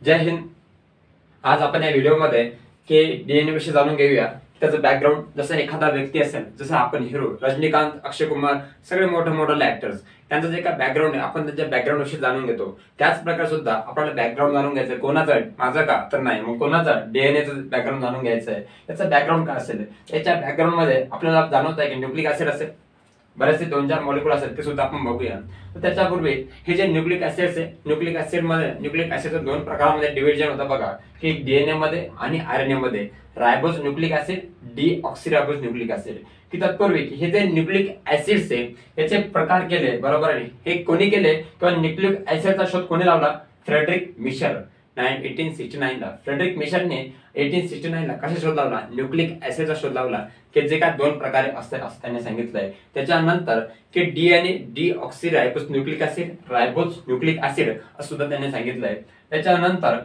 जय हिंद। आज आपण या व्हिडिओमध्ये डीएनए विषयी जाणून घेऊया। त्याचं बॅकग्राऊंड, जसं एखादा व्यक्ती असेल, जसं आपण हिरो रजनीकांत, अक्षय कुमार, सगळे मोठे ऍक्टर्स, त्यांचं जे काय बॅकग्राऊंड आहे आपण त्याच्या बॅकग्राऊंड विषयी जाणून घेतो। त्याच प्रकारे सुद्धा आपल्याला बॅकग्राऊंड जाणून घ्यायचं, कोणाचं माझं का तर नाही, मग कोणाचं डीएनएचं बॅकग्राऊंड जाणून घ्यायचं आहे, त्याचं बॅकग्राऊंड काय असेल, त्याच्या बॅकग्राऊंड मध्ये आपल्याला जाणवत आहे की न्यूक्लिक ऍसिड असेल, बरेचसे 2-4 मॉलिक्यूल असेल, ते सुद्धा आपण बघूया। तर त्याच्यापूर्वी हे जे न्यूक्लिक ऍसिड्स आहे, न्यूक्लिक ऍसिडचं 2 प्रकारामध्ये डिव्हिजन होतं बघा, की डीएनए मध्ये आणि आरएनए मध्ये। Ribose nucleic acid, deoxyribose nucleic acid. की तत्पूर्वी हे जे न्यूक्लिक ऍसिड्स आहे याचे प्रकार केले, बरोबर आहे, हे कोणी केले किंवा न्यूक्लिक ऍसिडचा शोध कोणी लावला? फ्रेडरिक मिशर 1869 ला। फ्रेडरिक मिशरने 1869 ला कशा शोध लावला? न्यूक्लिक ऍसिडचा शोध लावला, की जे काय 2 प्रकारे असते असं त्यांनी सांगितलंय। त्याच्यानंतर की DNA deoxyribose nucleic acid, ribose nucleic acid असं सुद्धा त्यांनी सांगितलंय। त्याच्यानंतर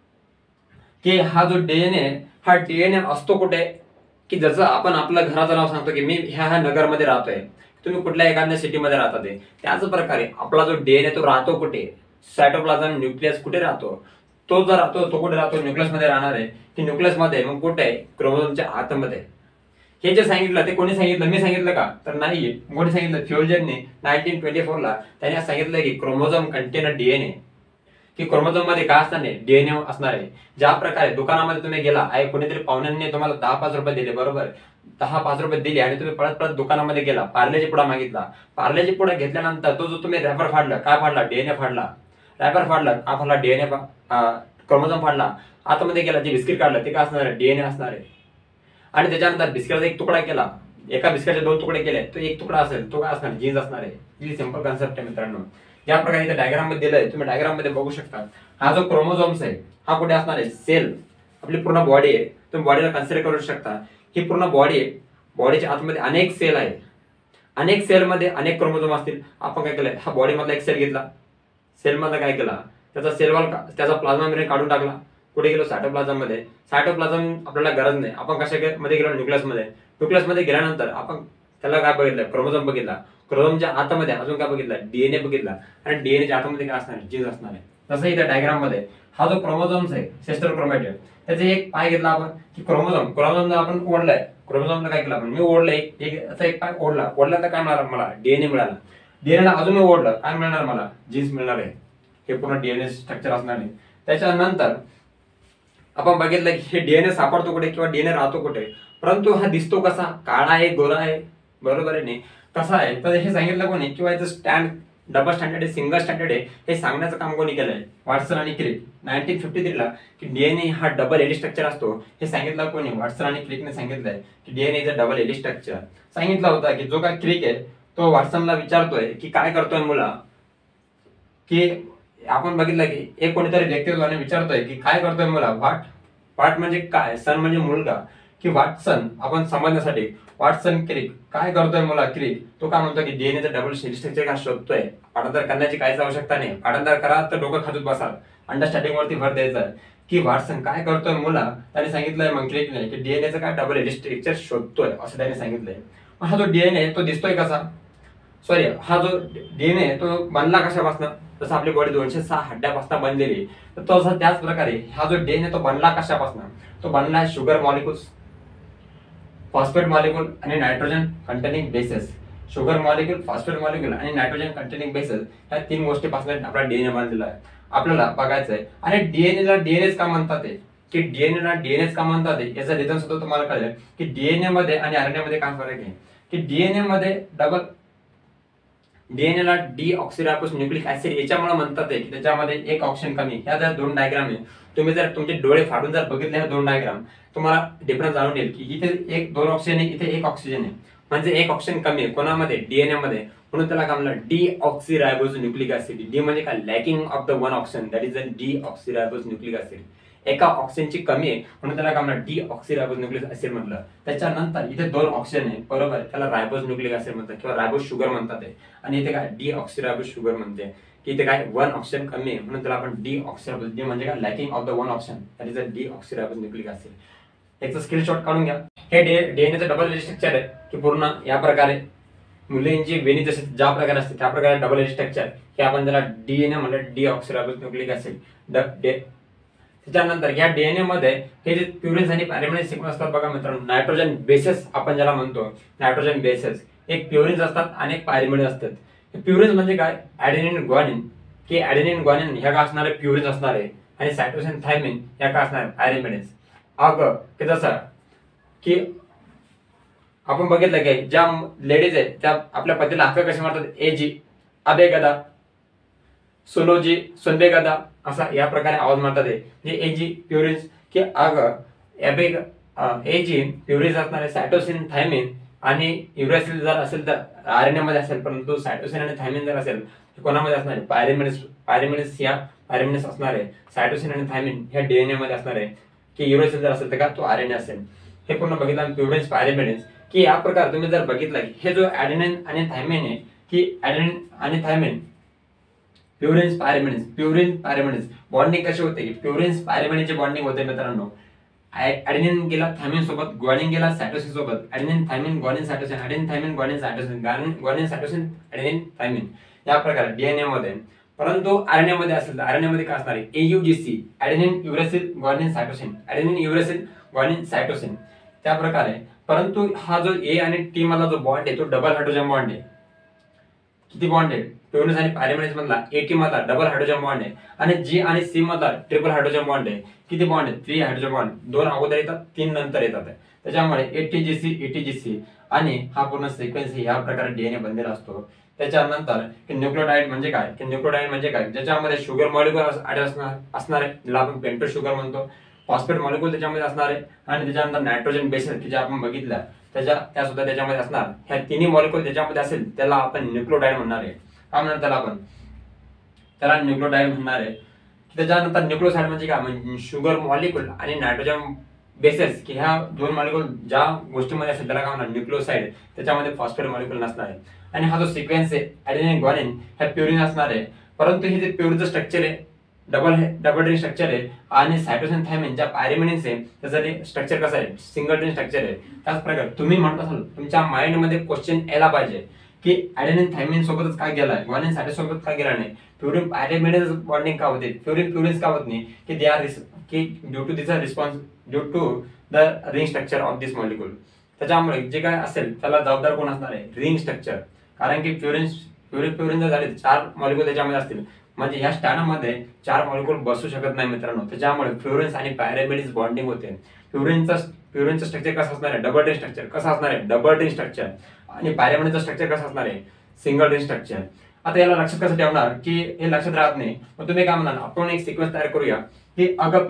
की हा जो डीएनए, हा डीएनए असतो कुठे? की जसं आपण आपल्या घराचं नाव सांगतो की मी ह्या नगरमध्ये राहतोय, तुम्ही कुठल्या एखाद्या सिटीमध्ये राहता, ते त्याच प्रकारे आपला जो डीएनए तो राहतो कुठे? सायटोप्लाझम न्यूक्लियस कुठे राहतो? तो जर राहतो, तो कुठे राहतो? न्यूक्लियस मध्ये राहणार आहे। की न्यूक्लियस मध्ये मग कुठे आहे? क्रोमोझोमच्या आतमध्ये। हे जे सांगितलं ते कोणी सांगितलं? मी सांगितलं का तर नाही, कोणी सांगितलं? फ्युजनने 1924 ला त्यांनी सांगितलं की क्रोमोझोम कंटेन अ डीएनए, की क्रोमोझोम मध्ये काय असणार आहे? डीएनए असणार आहे। ज्या प्रकारे दुकानामध्ये तुम्ही गेला आहे, कोणीतरी पाहुण्यांनी तुम्हाला 10-5 रुपये दिले, बरोबर, 10-5 रुपये दिले आणि तुम्ही परत दुकानामध्ये गेला, पार्लेजी पुडा मागितला। पार्लेजी पुडा घेतल्यानंतर तो जो तुम्ही रॅपर फाडला, काय फाडला? डीएनए फाडला। रॅपर फाडला, काय फाडला? DNA, chromosome फाडला। आतमध्ये गेला, जे बिस्किट काढलं ते काय असणार आहे? डीएनए असणार आहे। आणि त्याच्यानंतर बिस्किटाचा एक तुकडा केला, एका बिस्किटचे 2 तुकडे केले, तो एक तुकडा असेल, तो काय असणार? जीन्स असणार आहे। ही सिंपल कन्सेप्ट आहे मित्रांनो। ज्या प्रकारे इथे डायग्राम मध्ये दिलंय, तुम्ही डायग्राम मध्ये बघू शकता, हा जो क्रोमोझोम्स आहे हा कुठे असणार आहे? सेल, आपली पूर्ण बॉडी आहे, तुम्ही बॉडीला कन्सिडर करू शकता। ही पूर्ण बॉडी आहे, बॉडीच्या आतमध्ये अनेक सेल आहे, अनेक सेल मध्ये अनेक क्रोमोझोम असतील। आपण काय केलंय? हा बॉडी मधला एक सेल घेतला, सेल मध्ये काय केला? त्याचा सेल वॉल, त्याचा प्लाझ्मा मेम्ब्रेन काढून टाकला, कुठे गेलो? सायटोप्लाझम मध्ये। सायटोप्लाझम आपल्याला गरज नाही, आपण कशामध्ये गेलो? न्यूक्लियस मध्ये। न्यूक्लियस मध्ये गेल्यानंतर आपण त्याला काय बघितलं? क्रोमोझोम बघितला। क्रोमोझोमच्या आतमध्ये अजून काय बघितलं? डीएनए बघितला। आणि डीएनएच्या आतमध्ये काय असणार? जीन्स असणार आहे। तसं इथे डायग्राम मध्ये हा जो क्रोमोझोम्स आहे, सिस्टर क्रोमॅटिड, त्याचे एक पाय घेतला आपण, की क्रोमोझोमला आपण ओढलाय, क्रोमोझोमला काय केलं आपण? मी ओढलं, एक पाय ओढला तर काय मिळाला मला? डीएनए मिळाला। डीएनएला अजून मी ओढलं, काय मिळणार मला? जीन्स मिळणार आहे। हे पूर्ण डीएनए स्ट्रक्चर असणार आहे। त्याच्यानंतर आपण बघितलं की हे डीएनए सापडतो कुठे किंवा डीएनए राहतो कुठे, परंतु हा दिसतो कसा? काळा आहे, गोरा आहे, बरोबर आहे नाही? कसा आहे? तर हे सांगितलं कोणी? किंवा याचं स्टँड डबल स्टँडर्ड आहे, सिंगल स्टँडर्ड आहे, हे सांगण्याचं काम कोणी केलंय? वॉटसन आणि क्रिक 1953 ला, की डीएनए हा डबल एली स्ट्रक्चर असतो। हे सांगितलं कोणी? वॉटसन आणि क्रिकने सांगितलंय की डीएनए इज अ डबल एली स्ट्रक्चर। सांगितलं होतं की जो काय क्रिक आहे तो वॉटसनला विचारतोय की काय करतोय मुला, की आपण बघितलं की एक कोणीतरी व्यक्तीद्वारे विचारतोय की काय करतोय मुला? वाट म्हणजे काय? सन म्हणजे मुलगा, की वाटसन आपण समजण्यासाठी वाटसन क्रिक काय करतोय मुला? क्रिक तो काय म्हणतो की डीएनएचं डबल स्ट्रक्चर का शोधतोय। पाठांतर करण्याची काहीच आवश्यकता नाही, पाठांतर करा तर डोकं खातून बसाल, अंडरस्टँडिंग वरती भर द्यायचा आहे। की वाटसन काय करतोय मुला, त्याने सांगितलंय मग क्रिकने की डीएनएचं काय डबल एली स्ट्रक्चर शोधतोय असं त्याने सांगितलंय। हा जो डीएनए तो दिसतोय कसा? सॉरी, हा जो डीएनए तो बनला कशापासून? जसं आपली बॉडी 206 हड्ड्यापासून बनलेली, तर तसं त्याच प्रकारे हा जो डीएनए तो बनला कशापासून? तो बनला शुगर मॉलिक्युल्स, फॉस्फेट मॉलिक्यूल आणि nitrogen containing bases. Sugar molecule, phosphate molecule आणि नायट्रोजन कंटेनिंग बेसेस, या 3 गोष्टीपासून आपला डीएनए बनलेला आहे। आपल्याला बघायचं आहे। आणि डीएनएला डीएनएच का म्हणतात ते, की डीएनएला डीएनएच का म्हणतात ते, याचं रिझन सुद्धा तुम्हाला कळेल की डीएनए मध्ये आणि आरएनए मध्ये काय फरक आहे। की डीएनए मध्ये डीएनएला डीऑक्सिरायबोज न्यूक्लिक ऍसिड याच्यामुळे म्हणतात की त्याच्यामध्ये एक ऑक्सिजन कमी। ह्या जर 2 डायग्राम आहे, तुम्ही जर तुमचे डोळे फाडून जर बघितले ह्या 2 डायग्राम, तुम्हाला डिफरन्स जाणून येईल की इथे 2 ऑक्सिजन आहे, इथे 1 ऑक्सिजन आहे, म्हणजे 1 ऑक्सिजन कमी आहे कोणामध्ये? डीएनए मध्ये। म्हणून त्याला काय म्हणलं? डीऑक्सिरायबोज न्यूक्लिक ऍसिड। डी म्हणजे काय? Lacking of the 1 oxygen, that is a deoxyribose nucleic acid. एका ऑक्सिजनची कमी आहे म्हणून त्याला काय म्हणलं? डीऑक्सिरायबोज न्यूक्लिक ऍसिड म्हटलं। त्याच्यानंतर इथे 2 ऑक्सिजन आहे, बरोबर, त्याला रायबोज न्यूक्लिक ऍसिड म्हणतात किंवा रायबोज शुगर म्हणतात। आणि इथे काय? डीऑक्सिरायबोज शुगर म्हणते, की इथे काय? 1 ऑक्सिजन कमी आहे म्हणून त्याला आपण डीऑक्सिरायबोज, डी म्हणजे काय? Lacking of the 1 oxygen, that is a deoxyribose nucleic acid. याचं स्क्रीनशॉट काढून घ्या। हे डीएनएचं डबल एली स्ट्रक्चर आहे, की पूर्ण या प्रकारे मुलींची वेणी जशी ज्या प्रकारे असते त्या प्रकारे डबल एली स्ट्रक्चर, हे आपण त्याला डीएनए म्हणलं, डीऑक्सिरायबोज न्यूक्लिक ऍसिड। त्याच्यानंतर या डीएनए मध्ये हे जे प्युरिन्स आणि पॅरिमिडिन्स सिक्वेन्स असतात बघा मित्रांनो, नायट्रोजन बेसेस आपण ज्याला म्हणतो, नायट्रोजन बेसेस, एक प्युरिन्स असतात आणि एक पॅरिमिडिन्स असतात. प्युरिन्स म्हणजे काय, ऍडेनिन ग्वानिन, की ऍडेनिन ग्वानिन ह्या का असणारे प्युरिन्स असणारे आणि सायटोसिन थायमिन ह्या का असणारे पॅरिमिडिन्स. अगं की जसं की आपण बघितलं की ज्या लेडीज आहेत त्या आपल्या पतीला हक्क कसे मारतात, एजी अबे गदा, सोनोजी सोनबे गदा, असा या प्रकारे आवाज मारतात. जे एजी प्युरिन्स की अग एबे एजी प्युरिन्स असणारे सायटोसिन थायमिन आणि युरॅसिल जर असेल तर आरएनए मध्ये असेल, परंतु सायटोसिन आणि थायमिन जर असेल कोणामध्ये असणारे पॅरिमिडिन्स या पॅरिमिडिन्स असणारे सायटोसिन आणि थायमिन ह्या डीएनए मध्ये असणारे, की युरॅसिल जर असेल तर का तो आरएनए असेल. हे पूर्ण बघितलं प्युरिन्स पॅरिमिडिन्स. की या प्रकार तुम्ही जर बघितलं की हे जो ऍडेनिन आणि थायमिन आहे, की ऍडेनिन आणि थायमिन प्युरिन्स पॅरिमिडिन्स बॉन्डिंग कशी होते, की प्युरिन्स पॅरिमिडिनची बॉन्डिंग होते मित्रांनो. ऍडेनिन गेला थायमिन सोबत, ग्वानिन गेला सायटोसिन सोबत, adenine thymine guanine cytosine, adenine thymine guanine cytosine, guanine cytosine adenine thymine, या प्रकारे डीएनए मध्ये. परंतु आरएनए मध्ये असेल तर आरएनए मध्ये काय असणार आहे, AUGC adenine uracil guanine cytosine, adenine uracil guanine cytosine, त्या प्रकारे. परंतु हा जो ए आणि टी मधला जो बॉन्ड आहे तो डबल हायड्रोजन बॉन्ड आहे. किती बॉन्ड आहे, प्युरिन्स आणि पॅरिमिडिन्स मधला एटी मधला डबल हायड्रोजन बॉन्ड आहे आणि जी आणि सी मधला ट्रिपल हायड्रोजन बॉन्ड आहे. किती बॉन्ड आहे, 3 हायड्रोजन बॉन्ड, 2 अगोदर येतात 3 नंतर येतात. त्याच्यामुळे एटीजीसी एटीजीसी आणि हा पूर्ण सिक्वेन्स ह्या प्रकारे डीएनए बनलेला असतो. त्याच्यानंतर न्यूक्लियोटाइड म्हणजे काय, की न्यूक्लियोटाइड म्हणजे काय, ज्याच्यामध्ये शुगर मॉलिक्युल असणार आहे, ज्याला आपण पेंटो शुगर म्हणतो, फॉस्फेट मॉलिक्युल त्याच्यामध्ये असणार आहे आणि त्याच्यानंतर नायट्रोजन बेसेस की जे आपण बघितलं त्या सुद्धा त्याच्यामध्ये असणार. ह्या तिन्ही मॉलिक्युल ज्याच्यामध्ये असेल त्याला आपण न्यूक्लियोटाइड म्हणणार आहे. काय म्हणणार त्याला आपण, त्याला न्यूक्लियोटाइड म्हणणार आहे. त्याच्यानंतर न्यूक्लियोसाइड म्हणजे काय, म्हणजे शुगर मॉलिक्युल आणि नायट्रोजन बेसेस की ह्या दोन मॉलिक्युल ज्या गोष्टीमध्ये असेल त्याला काय म्हणणार, न्यूक्लियोसाइड. त्याच्यामध्ये फॉस्फेट मॉलिक्युल नसणार आहे. आणि हा जो सिक्वेन्स आहे ऍडेनिन ग्वानिन ह्या प्युरिन असणार आहे. परंतु हे जे प्युरिनचं स्ट्रक्चर आहे डबल रिंग स्ट्रक्चर आहे आणि सायटोसिन थायमिन ज्या पॅरिमिडिन्स आहे त्याचं स्ट्रक्चर कसं आहे, सिंगल रिंग स्ट्रक्चर आहे. त्याच प्रकारे तुम्ही म्हणत असाल तुमच्या माइंड मध्ये क्वेश्चन यायला पाहिजे की ऍडेनिन थायमिन सोबतच काय गेलाय, ग्वानिन सायटोसिन सोबत काय गेला नाही, प्युरिन पॅरिमिडिन्स बॉन्डिंग का होते, प्युरिन्स का होत नाही, की दे आर की due to this response due to the ring structure of this molecule. त्याच्यामुळे जे काय असेल त्याला जबाबदार कोण असणार आहे, रिंग स्ट्रक्चर. कारण की प्युरिन जर झाले 4 मॉलिक्युल त्याच्यामध्ये असतील म्हणजे या स्टॅनमध्ये 4 मॉलिक्युल बसू शकत नाही मित्रांनो. त्याच्यामुळे प्युरिन्स आणि पॅरिमिडिन्स बॉन्डिंग होते. प्युरिनचं स्ट्रक्चर कसं असणार आहे, डबल रिंग स्ट्रक्चर. कसं असणार आहे, डबल रिंग स्ट्रक्चर. आणि पॅरिमिडिनचं स्ट्रक्चर कसं असणार आहे, सिंगल रिंग स्ट्रक्चर. आता याला लक्षात कसं ठेवणार, की हे लक्षात राहत नाही. मग तुम्ही काय म्हणाल, आपण एक सिक्वेन्स तयार करूया की अग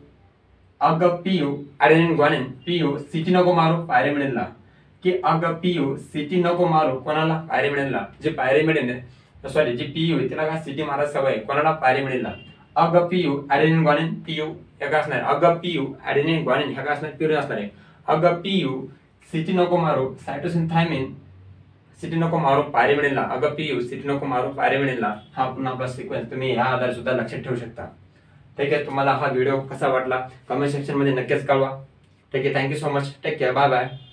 PU adenine guanine, PU city नको मारू पॅरिमिडिनला, की अग पीयू सिटी नको मारू कोणाला, पॅरिमिडिनला. जे पॅरिमिडिन आहे सॉरी जी पीयू आहे तिला काय सिटी मारायची सवय आहे, कोणाला, पॅरिमिडिनला. अग पीयू ऍडेनिन ग्वानिन, पीयू हे काय असणार, अग पीयू ऍडेनिन ग्वानिन ह्या काय असणार, प्युरिन असणार आहे. अग पीयू सिटी नको मारू सायटोसिन थायमिन, सिटी नको मारू पॅरिमिडिनला. अग पीयू सिटी नको मारू पॅरिमिडिनला. हा पुन्हा आपला सिक्वेन्स तुम्ही ह्या आधारे सुद्धा लक्षात ठेवू शकता. ठीक आहे, तुम्हाला हा व्हिडिओ कसा वाटला कमेंट सेक्शन मध्ये नक्कीच कळवा. ठीक आहे, thank you so much, take care, bye bye.